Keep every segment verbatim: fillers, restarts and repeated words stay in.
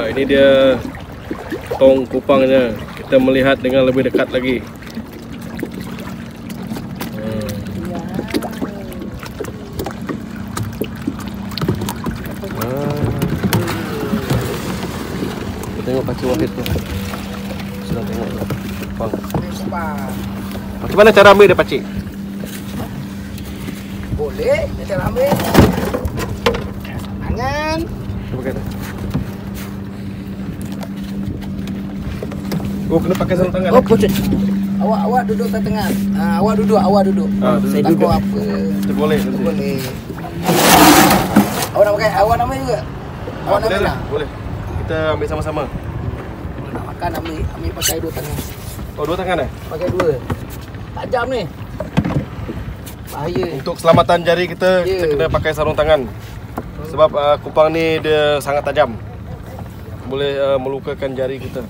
ini dia tong kupangnya. Kita melihat dengan lebih dekat lagi. Hmm. Ah. Kita tengok Pakcik Wahid tu. Sedang tengok kupang. Macam mana cara ambil dia, Pakcik? Boleh, cara ambil. Tangan. Cuba kata. Oh, kena pakai sarung tangan. Oh, pucuk. Awak awak duduk di tengah. Ah, awak duduk, awak duduk. Ah, saya duduk. duduk apa? Itu boleh nanti. Boleh. Awak nak pakai, awak nama juga. Awak Ah, nama boleh lah, nak. boleh. Kita ambil sama-sama. Kalau nak makan ambil ambil pakai dua tangan. Oh, dua tangan eh? Pakai dua. Tajam ni. Bahaya. Untuk keselamatan jari kita, Ya. kita kena pakai sarung tangan. Sebab uh, kupang ni dia sangat tajam. Boleh uh, melukakan jari kita.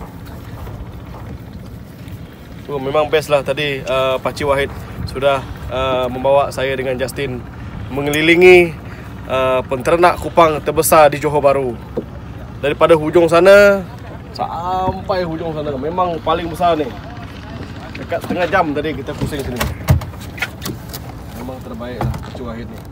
Oh, memang best lah tadi uh, Pakcik Wahid sudah uh, membawa saya dengan Justin mengelilingi uh, penternak kupang terbesar di Johor Bahru. Daripada hujung sana sampai hujung sana, memang paling besar ni. Dekat setengah jam tadi kita pusing sini. Memang terbaik lah Pakcik Wahid ni.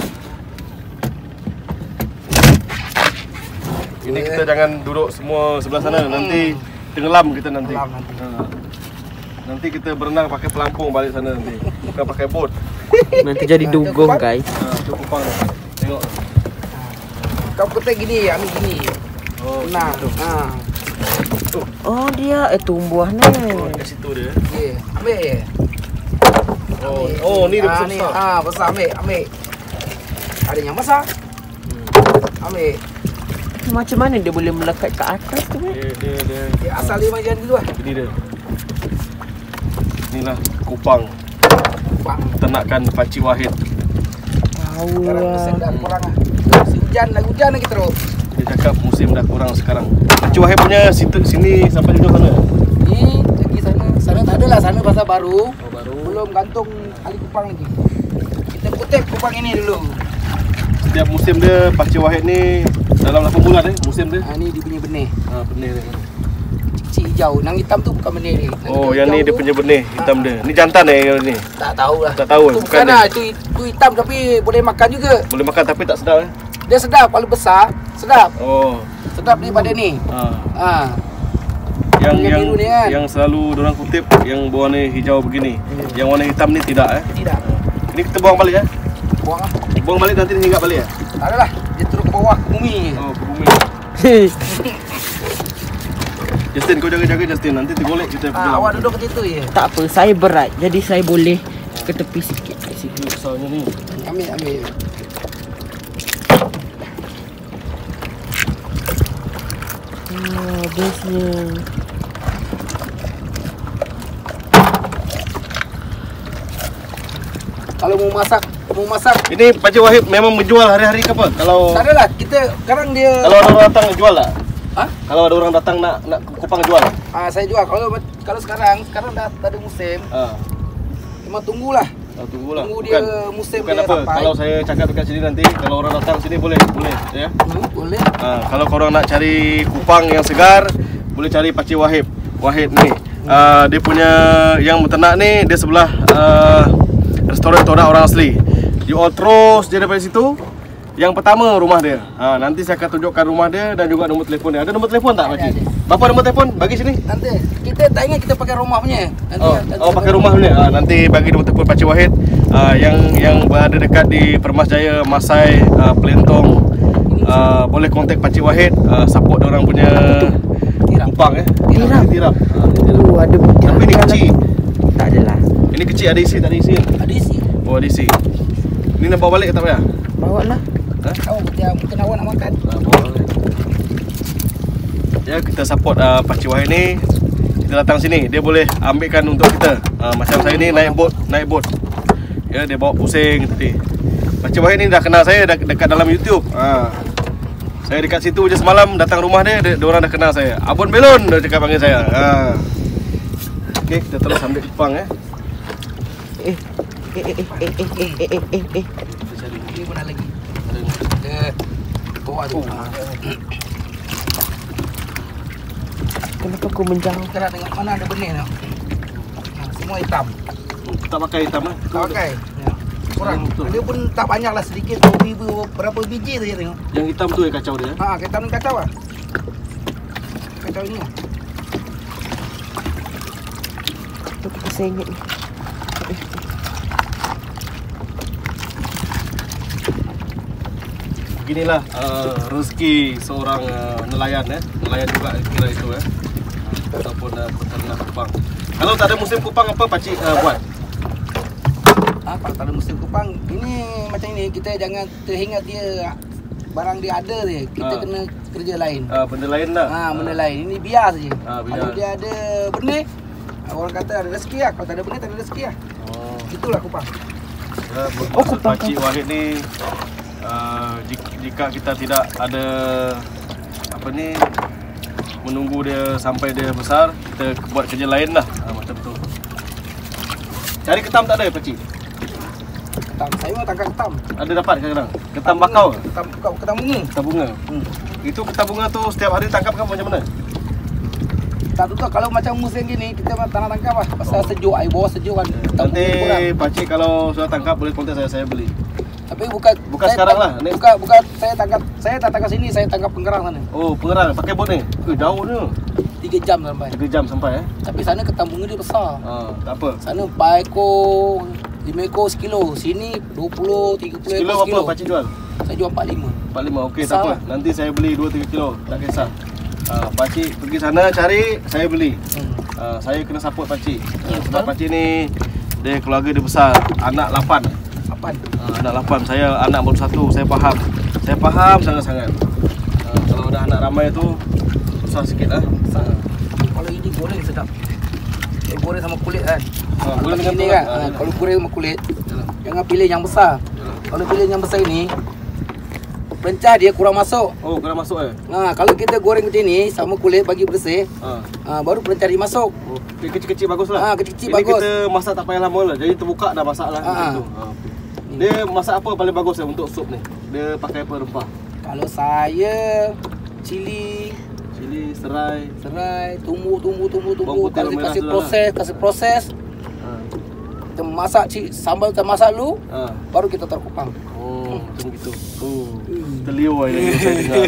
Ini kita jangan duduk semua sebelah sana, nanti tenggelam kita nanti. Tenggelam nanti. Ha. Nanti kita berenang pakai pelampung balik sana nanti, bukan pakai bot. Nanti jadi dugong guys. Ha, tu kupang ni. Tengok. Kau petik gini, ambil gini. Oh, Nah, situ. ha. Oh dia eh tumbuh ni. Oh, kat situ dia. Okey, ambil. Oh, oh ni dia Ah, besar. ni, besar. ah, besar ambil, ambil. Ada yang besar. Hmm. Ambil. Macam mana dia boleh melekat ke atas tu? Eh? Dia dia dia. Dia asal dia macam dulu lah. Ini dia. Inilah kupang Bang. ternakan Pakcik Wahid. Tahu Sekarang musim lah. dah kurang lah. Musim hujan dah hujan lagi terus. Dia cakap musim dah kurang sekarang. Pakcik Wahid punya situ sini sampai hujung sana. Ni lagi sana. Sana tak adalah, sana pasal baru. Oh, baru. Belum gantung kali kupang lagi. Kita kutip kupang ini dulu. Setiap musim dia Pakcik Wahid ni dalam lapan bulan eh musim dia. Ha, ni dia punya benih. Ha, benih dia. Kecil hijau. Yang hitam tu bukan benih dia. Yang Oh, hijau- yang ni hijau dia tu, punya benih hitam dia. Ni jantan eh yang ni. tak tahulah. Tak tahu, Itu bukan bukan dia. lah. Itu, itu hitam tapi boleh makan juga. Boleh makan tapi tak sedap eh. Dia sedap. Kalau besar, sedap. Oh. Sedap daripada ni. Ha. Ha. Yang Yang yang biru ni kan? yang selalu orang kutip yang berwarna hijau begini. Hmm. Yang warna hitam ni tidak eh. Tidak. Ini kita buang balik eh. Buang lah. Buang balik nanti dia hinggap balik eh. Tak adalah. Dia turun ke bawah ke bumi. Oh, ke bumi. Justin, kau jaga-jaga Justin. Nanti tergolek kita pergi. Ha, awak duduk ke situ je. Tak apa, saya berat. Jadi saya boleh ke tepi sikit kat situ. Ini besarnya ni. Ambil, ambil. Oh, bestnya. Kalau mau masak, mau masak. Ini Pakcik Wahid memang menjual hari-hari ke apa? Kalau Tak adalah. Kita sekarang dia. kalau ada orang datang jual tak? Ha? Kalau ada orang datang nak nak kupang jual. Ah, saya jual. Kalau kalau sekarang, sekarang dah tak ada musim. Ha. Memang tunggulah. Oh, tunggulah. Tunggu dia musim bukan dia apa. sampai. Kalau saya cakap dekat sini nanti, kalau orang datang sini boleh, boleh ya. Hmm, boleh. Ha, kalau korang nak cari kupang yang segar, boleh cari Pakcik Wahid. Wahid ni. Uh, dia punya yang beternak ni dia sebelah uh, restoran todak orang asli. You all terus je daripada situ. Yang pertama rumah dia. Ha, nanti saya akan tunjukkan rumah dia dan juga nombor telefon dia. Ada nombor telefon tak, Pakcik? Ada, Berapa nombor telefon? Bagi sini. Nanti kita tak ingat kita pakai rumah punya. Nanti, Oh, nanti oh pakai rumah punya. Ha, nanti bagi nombor telefon Pakcik Wahid uh, yang yang berada dekat di Permas Jaya, Masai, uh, Pelentong. Uh, boleh kontak Pakcik Wahid, uh, support orang punya Tiram. kupang eh. Tiram. Tiram. Ha, tiram. Oh, ada butir. Tapi ini kecil. Tak adalah. Ini kecil, ada isi, tak ada isi. ada isi. Oh, ada isi. Ini nak bawa balik ke tak payah? Bawa lah. Ha? Kau mungkin mungkin awak nak makan. Ha, bawa balik. Ya, kita support uh, Pakcik Wahid ni. Kita datang sini, dia boleh ambilkan untuk kita. Uh, macam saya ni naik bot, naik bot. Ya, dia bawa pusing tadi. Pakcik Wahid ni dah kenal saya dah dekat dalam YouTube. Ha. Saya dekat situ je semalam datang rumah dia, dia, dia orang dah kenal saya. Abon Belon dia cakap panggil saya. Ha. Okey, kita terus ambil kupang eh. Eh, eh, eh, eh, eh, eh, eh, eh, eh, eh. Kita cari. Ini mana lagi? Ada bawah tu. Oh. Kenapa kau menjauh? Kita nak tengok mana ada benih tengok. Ha, semua hitam. Tak pakai hitam lah. Tak pakai. Ya. Kurang. Betul. Dia pun tak banyak lah, sedikit. Berapa, berapa biji saja tengok. Yang hitam tu yang kacau dia. Ha, hitam ni kacau lah. Kacau ini lah. Tu kita sengit ni. Beginilah uh, rezeki seorang uh, nelayan eh. Nelayan juga kira itu eh. Ataupun uh, peternak kupang. Kalau tak ada musim kupang apa pakcik uh, buat? Ha, kalau tak ada musim kupang, ini macam ini, kita jangan terhingat dia barang dia ada dia. Kita Ha. kena kerja lain. Uh, benda lain lah. Ha, benda lain. Ini biar saja. Ha, biar. Kalau dia ada benih, orang kata ada rezeki lah. Kalau tak ada benih, tak ada rezeki lah. Oh. Itulah kupang. Ya, Oh, maksud kupang Pakcik Wahid ni uh, jika, jika kita tidak ada apa ni menunggu dia sampai dia besar, kita buat kerja lain lah. Ha, macam tu. Cari ketam tak ada Pakcik? Ketam. Saya mau tangkap ketam. Ada dapat kadang-kadang? Ketam bakau ke? Ketam, ketam, ketam bunga. Ketam bunga. Hmm. Itu ketam bunga tu setiap hari tangkap kan macam mana? Tak tu kalau macam musim gini, kita tak nak tangkap lah. Pasal Oh. sejuk, air bawah sejuk kan. Ketam Nanti bunga kurang. Pakcik kalau sudah tangkap boleh kontak saya, saya beli. Tapi bukan Bukan saya sekarang tak- lah, ni. Bukan bukan saya tangkap, saya tak tangkap sini, saya tangkap Pengerang sana. Oh, pengerang pakai bot ni? Eh, jauh ni. tiga jam sampai. tiga jam sampai eh. Tapi sana ketam bunga dia besar. Ha, tak apa. Sana empat ekor, lima ekor sekilo. Sini dua puluh, tiga puluh Sekilo ekor apa sekilo. Pakcik jual? Saya jual empat puluh lima. empat puluh lima, okey tak Besar apa. lah. Nanti saya beli dua tiga kilo, tak kisah. Uh, pakcik pergi sana cari, saya beli. Hmm. Uh, saya kena support pakcik. Ya, Uh, sebab betul. pakcik ni dia keluarga dia besar, anak lapan. Apaan? Uh, anak lapan, saya anak baru satu, saya faham. Saya faham sangat-sangat. Uh, kalau ada anak ramai tu susah sikit lah. Uh, Kalau ini goreng sedap. Eh, goreng sama kulit kan. uh, Kalau boleh dengan ini tu kan, lah. ha, Ah, kalau goreng sama kulit, jangan pilih yang besar. Kalau pilih yang besar ini, pencah dia kurang masuk. Oh, kena masuk eh. Ha, kalau kita goreng macam ni sama kulit bagi bersih, Uh. ha, baru pencah dia masuk. Oh, kecil-kecil bagus lah. Ah, kecil-kecil Ini bagus. kita masak tak payah lama lah. Jadi terbuka dah masak lah. Ah, macam ah. tu. Ah, okey. Dia masak apa paling bagus ya untuk sup ni? Dia pakai apa rempah? Kalau saya cili, Cili, serai. serai, tumbuh, tumbuh, tumbuh, Bawang tumbuh, putih, kasih, merah kasih tu lah. proses, kasih proses. Ha. Kita masak cili, sambal kita masak dulu, Ha. baru kita taruh kupang. Oh, macam gitu. Oh, Hmm. terliur aja yang saya dengar.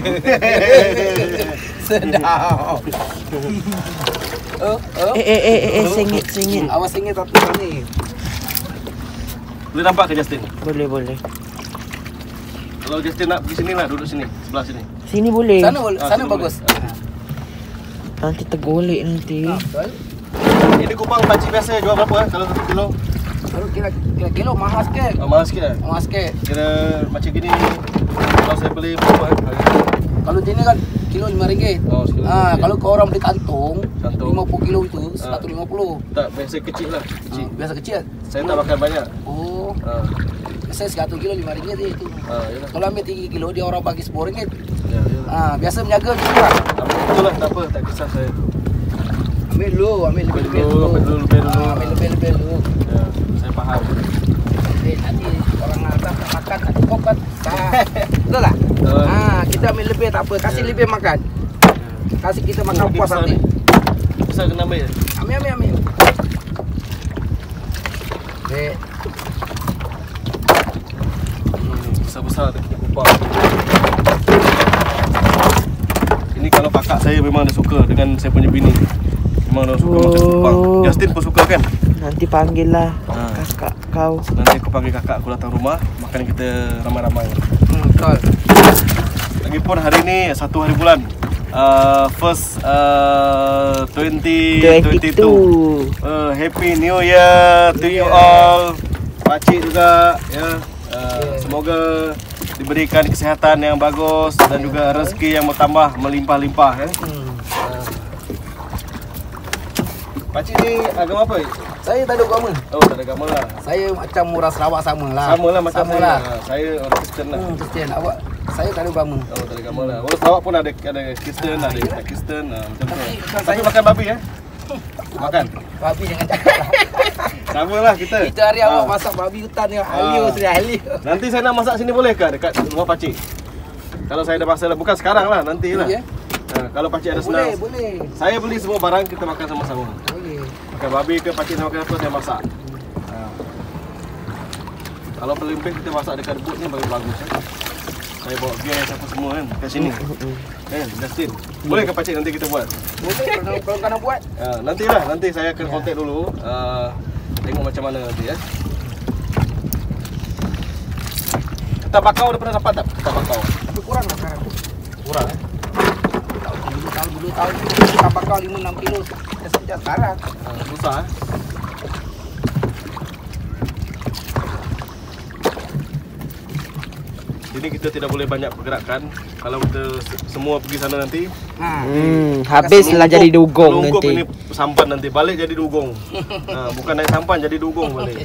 Sedap. oh, oh. Eh, eh, eh, eh, eh, sengit, sengit. Awas ingat satu ni. Boleh nampak ke Justin? Boleh, boleh. Kalau Justin nak pergi sini lah, duduk sini, sebelah sini. Sini boleh. Sana boleh, Ah, sana sana bagus. boleh. Nanti tergolek nanti. Ha, betul. Ini kupang pakcik biasa jual berapa eh? Kalau satu kilo? Kalau kira kira kilo mahal sikit. Oh, mahal sikit eh? Mahal sikit. Kira macam gini, kalau saya beli berapa eh? Harga? Kalau sini kan kilo lima ringgit. Oh, sekilo lima Ha, ringgit. kalau kau orang beli kantong, Kantong. lima puluh kilo itu Ah. seratus lima puluh. Tak, biasa kecil lah. Kecil. Ha, biasa kecil. Saya tak makan banyak. Oh, Ha. biasa seratus kilo lima ringgit je itu. Ha, yalah. Kalau ambil tiga kilo dia orang bagi sepuluh ringgit. Ya, yalah. Ha, biasa menjaga macam tu lah. Betul lah, tak apa, tak kisah saya. Ambil dulu, ambil lebih-lebih dulu, dulu. ambil dulu, lebih dulu. Ha, ambil lebih-lebih dulu. Ya, saya faham. Eh, nanti orang atas nak makan, nanti kau kan tak. Betul tak? Betul. Ha, kita ambil lebih tak apa, kasih Ya. lebih makan. Kasih kita makan Ini puas besar nanti. ni. Besar kena ambil ya? Ambil, ambil, ambil. Eh, Hmm, besar-besar tu kita kupang. Ini kalau kakak saya memang dia suka dengan saya punya bini. Memang dia suka makan kupang. Oh. Justin pun suka kan? Nanti panggil lah Ha. kakak kau. Nanti aku panggil kakak aku datang rumah, makan kita ramai-ramai. hmm, betul. Lagipun hari ni satu hari bulan. Uh, first uh, twenty dua twenty-two. puluh dua. Uh, Happy New Year to you all. Pakcik juga ya. Uh, semoga diberikan kesihatan yang bagus dan juga rezeki yang bertambah melimpah-limpah ya. Hmm. Uh. Pakcik ni agama apa? Saya tak ada agama. Oh, tak ada agama lah. Saya macam orang Sarawak sama lah. Sama lah macam sama saya. lah. Ha, saya orang Kristen lah. Hmm, Kristian. Awak, saya tak ada agama. Oh, tak ada agama lah. Orang Sarawak pun ada ada Kristen, ada yang tak Kristen. Ha, macam tu. Tapi- Tapi saya- makan babi ya? Makan. Babi jangan cakap lah. Sama lah kita. Kita hari Ha. awak masak babi hutan ni. Halio Ah. sudah halio. Nanti saya nak masak sini boleh ke dekat rumah pakcik? Kalau saya ada masa lah. Bukan sekarang lah, nanti lah. Ya. Nah, kalau pakcik ada Boleh, senang. boleh. Saya beli semua barang, kita makan sama-sama. Boleh. Makan babi ke pakcik nak makan apa, saya masak. Nah. Kalau pelempeh kita masak dekat debut ni bagus-bagus kan. Saya bawa gas apa semua kan kat sini. Kan, Justin. Boleh ke pakcik nanti kita buat? Boleh kalau kalau kau nak buat. Uh, nantilah, nanti saya akan kontak dulu. Uh, tengok macam mana nanti ya. Ketam bakau dah pernah dapat tak? Ketam bakau. Tapi kurang lah sekarang. Kurang eh. Dulu tahun dulu tahun kita bakal lima enam kilo sejak sekarang. Uh, susah eh. Jadi kita tidak boleh banyak pergerakan. Kalau kita semua pergi sana nanti, Ha. Hmm, habislah jadi dugong Lungkup nanti. ini sampan nanti, balik jadi dugong. Ha, bukan naik sampan jadi dugong balik.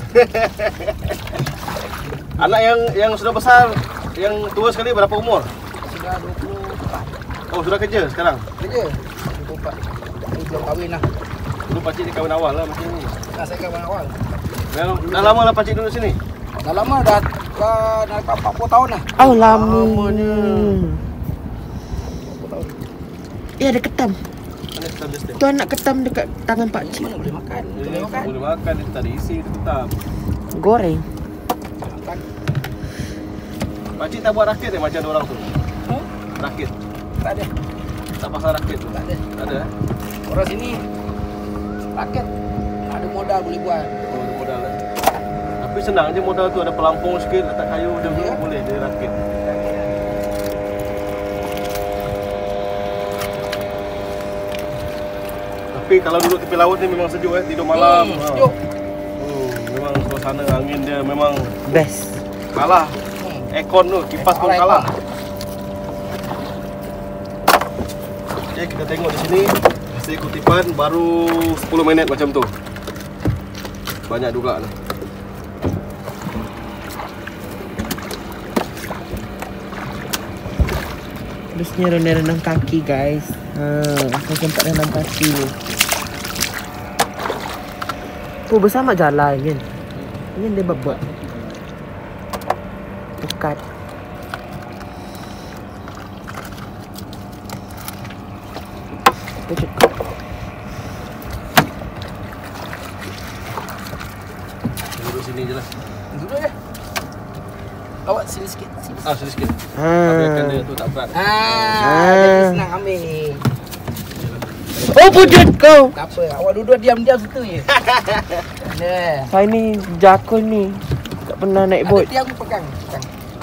Anak yang yang sudah besar, yang tua sekali berapa umur? Sudah dua puluh empat. Oh, sudah kerja sekarang? Kerja. dua puluh empat. Ini belum kahwin lah. Dulu pakcik ni kahwin awal lah macam ni. Nah, saya kahwin awal. Dah, dah lama lah pakcik duduk sini? Dah lama dah dah dah empat puluh tahun lah. Oh, lamanya. empat puluh tahun. Eh, ada ketam. Mana ketam Justin? Tu anak ketam dekat tangan Pak Cik. Mana boleh makan? Ini Boleh makan. boleh makan, itu tadi isi itu ketam. Goreng. Makan. Pakcik tak buat rakit eh macam orang tu? Hmm? Rakit? Tak ada. Tak pasal rakit tu? Tak ada. Tak ada eh? Orang sini raket ada modal boleh buat. Oh, ada modal eh? Tapi senang je modal tu, ada pelampung sikit, letak kayu dia Ya. boleh dia rakit. Tapi kalau duduk tepi laut ni memang sejuk eh, tidur malam. Hmm, Ha. sejuk. Oh, memang suasana angin dia memang Best. kalah. Hmm. Aircon tu, kipas pun Kalah kalah. aircon. Okey, kita tengok di sini hasil kutipan baru sepuluh minit macam tu. Banyak juga ni. Terusnya rendang-rendang kaki guys. Ha, saya sempat rendang kaki ni. Tu bersama jalan kan. Ini dia bebek. Dekat. Tu cukup. Duduk sini je lah. Duduk je. Awak sini sikit. Sini. Ah, sini sikit. Ha. Biarkan dia tu tak berat. Ah, Ah. jadi senang ambil. Oh, pujut kau. Tak apa, awak duduk diam-diam situ je. Ada. Saya ni jakun ni. Tak pernah naik Ada bot. tiang pegang. pegang.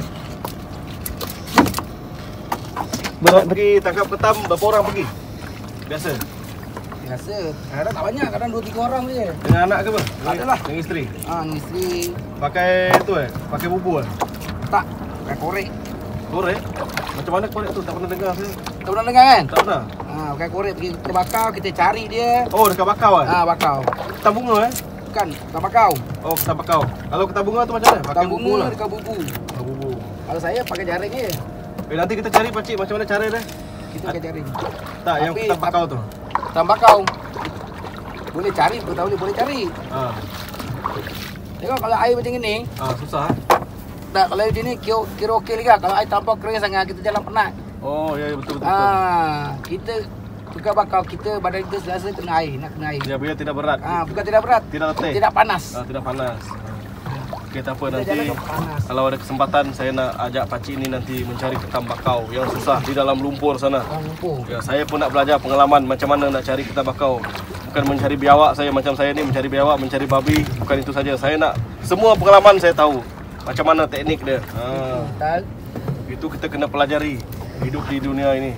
Kalau Berat pergi tangkap ketam, berapa orang pergi? Biasa. Biasa. Kadang tak banyak, kadang dua tiga orang je. Dengan anak ke apa? Ada lah. Dengan isteri. Ah, ni isteri Pakai tu eh? Pakai bubu eh? tak pakai korek. Korek? Macam mana korek tu? Tak pernah dengar saya. Tak pernah dengar kan? Tak pernah? Ah, pakai korek pergi ke bakau, kita cari dia. Oh, dekat bakau eh? Ah, bakau. Ketam bunga eh? Bukan, tak bakau. Oh, ketam bakau. Kalau ketam bunga tu macam mana? Pakai Tak bubu bunga lah. dekat bubu. Oh, bubu. Kalau saya pakai jaring je. Eh, nanti kita cari pakcik macam mana cara dia? Kita pakai jaring. Tak, yang Tapi- ketam bakau tu. Tak bakau. Boleh cari, betul tak boleh, boleh cari. Ah, Tengok kalau air macam ni, ah susah eh? tak kalau macam ni kira, kira okey juga. Kalau air tanpa kering sangat kita jalan penat. Oh, ya, ya betul betul. betul. Ah, kita tukar bakau kita badan kita selasa kena air, nak kena air. Ya, biar tidak berat. Ah, bukan tidak berat, Tidak letih. tidak panas. Ah, tidak panas. Okey, tak apa Kita nanti. jalan panas. Kalau ada kesempatan saya nak ajak pakcik ni nanti mencari ketam bakau yang susah di dalam lumpur sana. Orang lumpur. Ya, saya pun nak belajar pengalaman macam mana nak cari ketam bakau. Bukan mencari biawak saya macam saya ni mencari biawak, mencari babi, bukan itu saja. Saya nak semua pengalaman saya tahu. Macam mana teknik dia. Ha, Tak. itu kita kena pelajari hidup di dunia ini.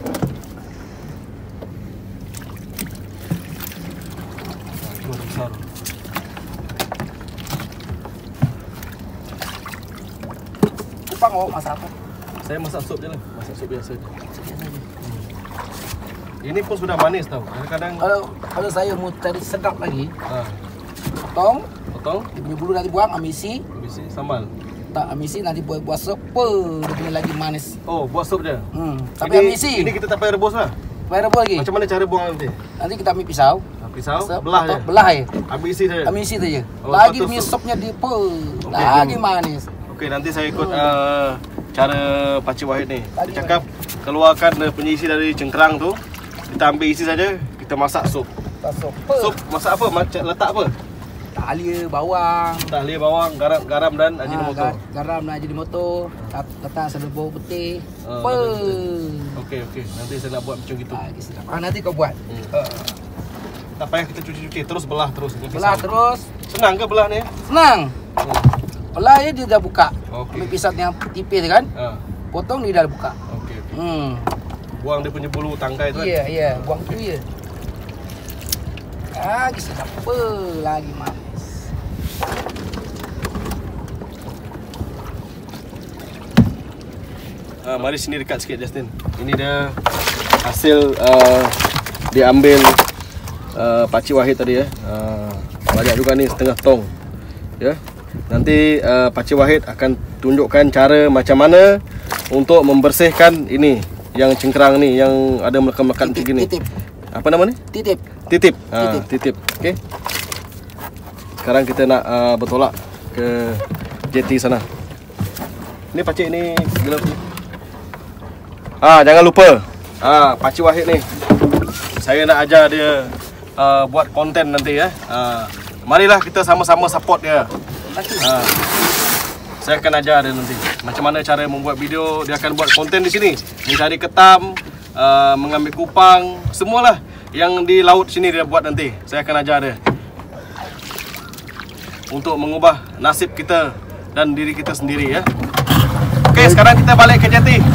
Itu ada besar. Kupang awak masak apa? Saya masak sup je lah. Masak sup biasa je. Ini pun sudah manis tau. Kadang-kadang Kalau kalau saya mau cari sedap lagi, ha, potong, potong, dia punya bulu nanti buang, ambil isi. habis ni sambal. Tak ambil isi nanti buat buat sup, pe, dia punya lagi manis. Oh, buat sup je. Hmm, tapi ambil isi. Ini kita tak payah rebus lah. Bayar rebus lagi. Macam mana cara buang nanti? Nanti kita ambil pisau. Ha, pisau, Sup, belah je. potong, Belah je. Ambil isi saja. Ambil isi saja. Oh, Lagi lepas tu dia punya sup. supnya dia pe, Okey, lagi tu. manis. Okey, nanti saya ikut uh, cara Pakcik Wahid ni. Tadi Dia cakap keluarkan uh, penyisi dari cengkerang tu, kita ambil isi saja, kita masak sup. Masuk. Sup masak apa? Macam letak apa? Talia, bawang, Tahlia, bawang, garam, garam dan ajinomoto. Ah, ga- garam dan ajinomoto, letak sambal bawang putih. Ah, Apa? Okey, okey. Nanti saya nak buat macam gitu. Ah, sedap. Ah, nanti kau buat. Hmm. Uh, Tak payah kita cuci-cuci, terus belah terus. Okey, belah sama. terus. Senang ke belah ni? Senang. Hmm. Belah je dia dah buka. Okey. Ambil pisau yang tipis kan. Ha. Potong dia dah buka. Okey, okey. Hmm. Buang dia punya bulu tangkai tu kan. Ya, ya, buang tu je. Lagi sedap apa? Lagi manis. Ha, mari sini dekat sikit Justin. Ini dia hasil uh, diambil uh, Pakcik Wahid tadi ya. Uh, banyak juga ni setengah tong. Ya. Nanti uh, Pakcik Wahid akan tunjukkan cara macam mana untuk membersihkan ini yang cengkerang ni yang ada melekat-melekat macam gini. Titip. Apa nama ni? Titip. Titip. Ha, Titip. titip. Okey. Sekarang kita nak uh, bertolak ke J T sana. Ni pakcik ni gila tu. Ah, jangan lupa. Ah, Pakcik Wahid ni. Saya nak ajar dia uh, buat konten nanti ya. Ah, marilah kita sama-sama support dia. Ah. Saya akan ajar dia nanti macam mana cara membuat video. Dia akan buat konten di sini, mencari ketam, uh, mengambil kupang, semualah yang di laut sini dia buat nanti. Saya akan ajar dia untuk mengubah nasib kita dan diri kita sendiri ya. Okey, sekarang kita balik ke jeti.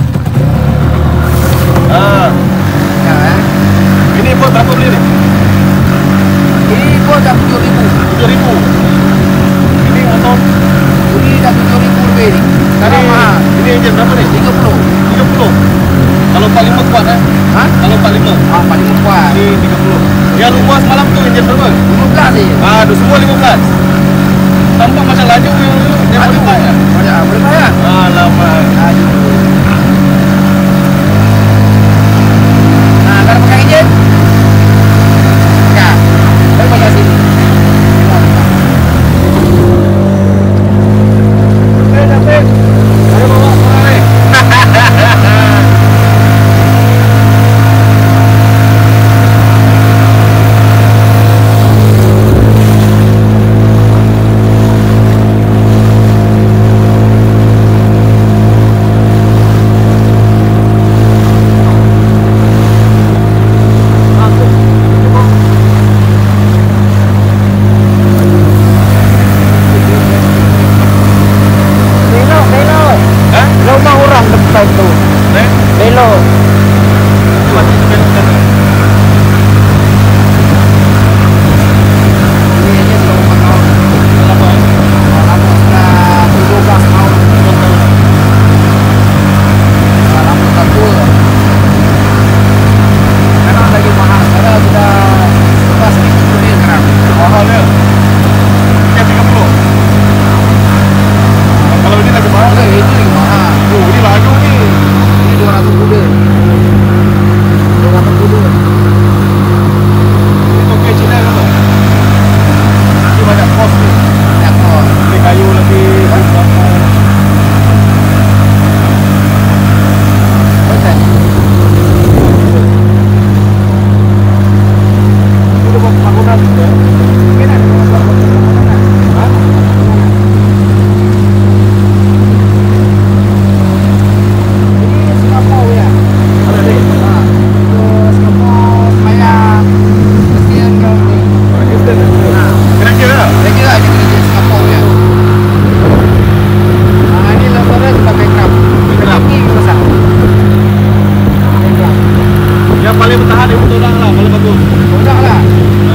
Ah, Ya, eh. ini buat berapa beli ni? Ini pun dah tujuh ribu. tujuh ribu. Ini motor. Ini dah tujuh ribu lebih ni. Sekarang Ini, mahal. ini enjin berapa ni? tiga puluh. tiga puluh. Kalau empat puluh lima kuat eh? Ha? Kalau empat puluh lima. Ah, paling kuat. Ini tiga puluh. Yang rumah semalam tu enjin berapa? lima belas je. Ah, tu semua lima belas. Tampak macam laju yang yang Aduh, boleh bayar. boleh ah, boleh bayar. Alamak. Aduh. Nah, kalau pakai enjin. Ya. Baru bayar sini. Eh, David. Ada bawa orang ni. Belok, belok. Hah? Rumah orang depan tu. Eh? Belok. Mati tu belok sana. Ini aja sudah empat tahun. Lama eh? Lama sudah tujuh belas tahun. Dah lama tak tua. Sekarang lagi mahal. Sekarang sudah sebelas ribu lebih sekarang. Mahal dia. Ini tiga puluh. Kalau ini lagi mahal. Eh, ini lagi mahal. Oh, ini laju ni. Ini dua ratus kuda. dua ratus kuda. Ini tokek Cina ke apa? Ini banyak kos ni. Banyak kos. Beli kayu lagi. Betul. Ini buat bangunan juga. Mungkin ada bangunan. Ha? Ini Singapura ya. Ada ni. Ha. Itu Singapura semayang. Kesian kau ni. Ha. Kira-kira lah. Saya kira ada kerja Singapura ya. Ah, ini lebarnya sudah background. Background. Ini besar. Background. Yang paling bertahan dia betul dah lah. Paling bagus. Mudah lah. Ha.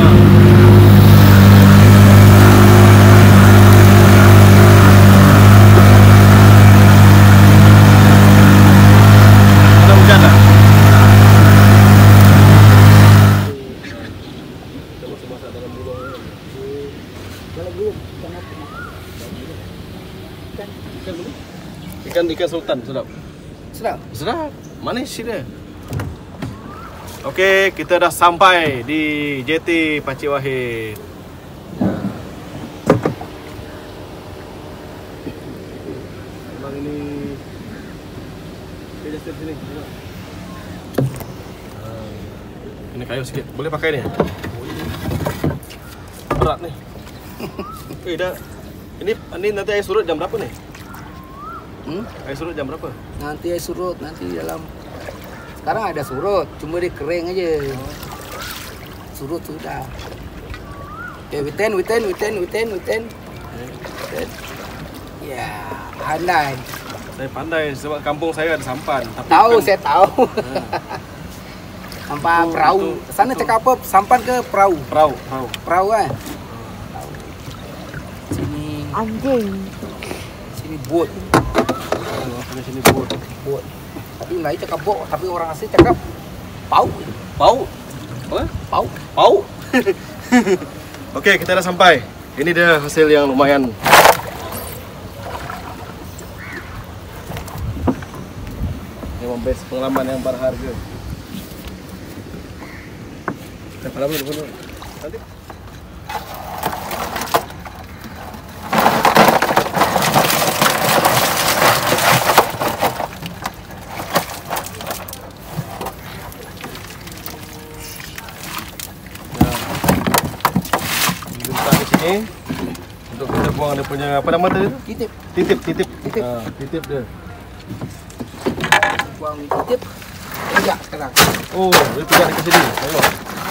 Ada hujan tak? Ikan ikan sultan sedap. Sedap. Sedap. Manis dia. Okey, kita dah sampai di J T Pakcik Wahid. Memang ini Okay, Justin sini. Ini kayu sikit. Boleh pakai ni? Berat nih. Eh, dah. Ini ini nanti air surut jam berapa nih? Hmm? Air surut jam berapa? Nanti air surut, nanti dalam. Sekarang ada surut, cuma dia kering aja. Surut sudah. Okay, witen, witen, witen, witen, witen. Witen. Ya, pandai. Saya pandai sebab kampung saya ada sampan. Tapi Tahu, bukan- saya tahu. Hmm. Sampai Itu- perahu. itu- Sana itu. cakap apa? Sampan ke perahu? Perahu, perahu. Perahu kan? Sini, Anjing. sini boat. Oh, punya sini bot. Boat. Tapi Melayu cakap boat, tapi orang asli cakap pau. Pau. Apa? Pau. Pau. Okey, kita dah sampai. Ini dia hasil yang lumayan. Memang best pengalaman yang berharga. Kita pengalaman dulu. Nanti. Di sini untuk kita buang dia punya apa nama tadi tu? Titip. Titip, titip. Titip. Ha, titip dia. Buang titip. Pijak sekarang. Oh, dia pijak dekat sini. Tengok.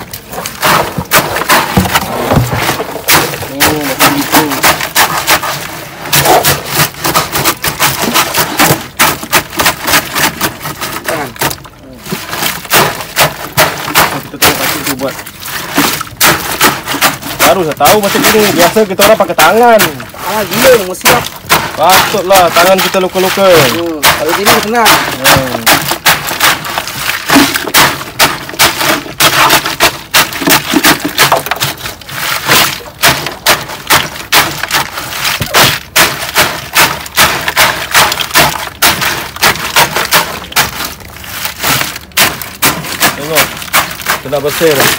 Oh, macam itu. Jangan. Kita tengok pasti tu buat. Baru saya tahu macam ni. Biasa kita orang pakai tangan. Ah, gila nak siap. Patutlah tangan kita luka-luka. Hmm. Kalau sini senang. Hmm. Tengok. Kena bersih dah.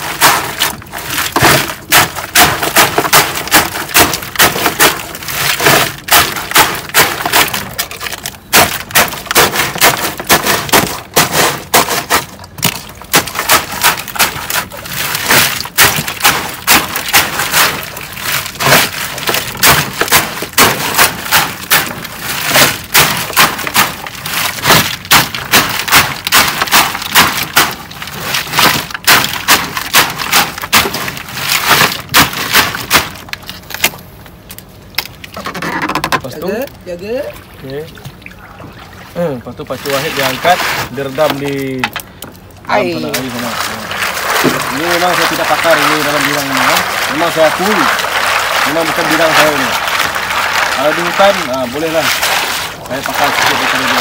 Lepas tu, Jaga, jaga. okey. Hmm, lepas tu Pakcik Wahid dia angkat, dia redam di dalam Air. sana, air sana. Ha. Ini memang saya tidak pakar ini dalam bidang ini. Ya. Memang saya akui, memang bukan bidang saya ini. Kalau di hutan, ah, bolehlah. Saya pakar sikit daripada dia.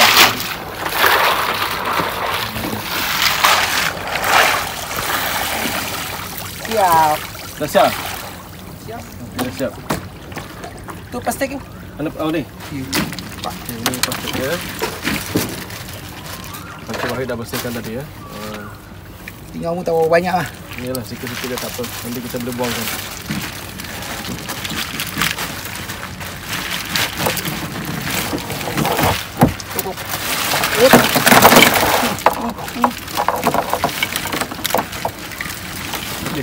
Siap. Dah siap? Siap. Okey, dah siap. Tu plastik ni. Mana, oh ni? Okay, ini plastik dia. Pakcik Wahid dah bersihkan tadi ya. Uh, Tinggal mu tahu banyak lah. Inilah sikit-sikit dia tak apa. Nanti kita boleh buangkan. Okey.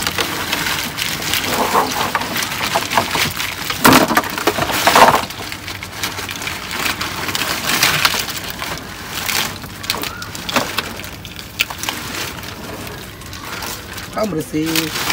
Kan bersih.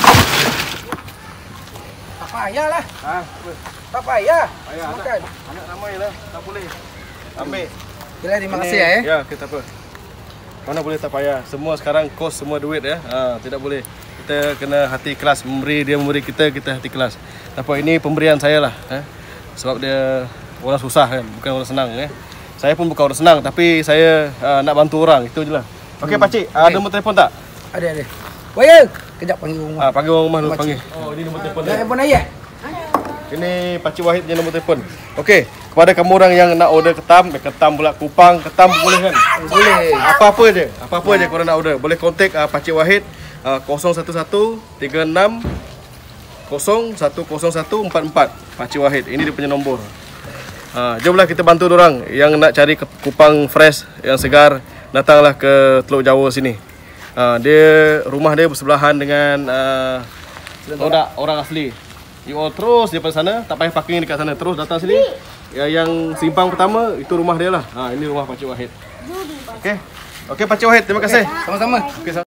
Tak payahlah. Ha, Tak payah. payah anak, Makan. anak ramai lah. Tak boleh. Ambil. Bila terima Ini- kasih ya. eh. Ya, kita apa? Mana boleh tak payah. Semua sekarang kos semua duit ya. Ha, tidak boleh. Kita kena hati ikhlas memberi, dia memberi kita, kita hati ikhlas. Apa ini pemberian saya lah, eh? Sebab dia orang susah kan, bukan orang senang ya. Saya pun bukan orang senang, tapi saya uh, nak bantu orang, itu je lah. Okey Hmm. Pakcik, ada Okey. nombor telefon tak? Ada ada. Waya, kejap panggil rumah. Ah, panggil orang rumah dulu, Pakcik. panggil. Oh, ini nombor telefon Ada dia. handphone ayah? Ini Pakcik Wahid punya nombor telefon. Okey, kepada kamu orang yang nak order ketam, eh, ketam pula kupang, ketam boleh kan? Boleh. Apa-apa je, apa-apa je korang nak order. Boleh kontak uh, Pakcik Wahid uh, kosong satu satu tiga enam kosong satu kosong satu empat empat. Pakcik Wahid, ini dia punya nombor. Ha, jomlah kita bantu orang yang nak cari kupang fresh yang segar, datanglah ke Teluk Jawa sini. Ha, dia rumah dia bersebelahan dengan uh, orang orang asli. You all terus daripada sana, tak payah parking dekat sana, terus datang sini. Ya, yang simpang pertama itu rumah dia lah. Ha, ini rumah Pakcik Wahid. Okey. Okey Pakcik Wahid, terima kasih. Sama-sama. Okey.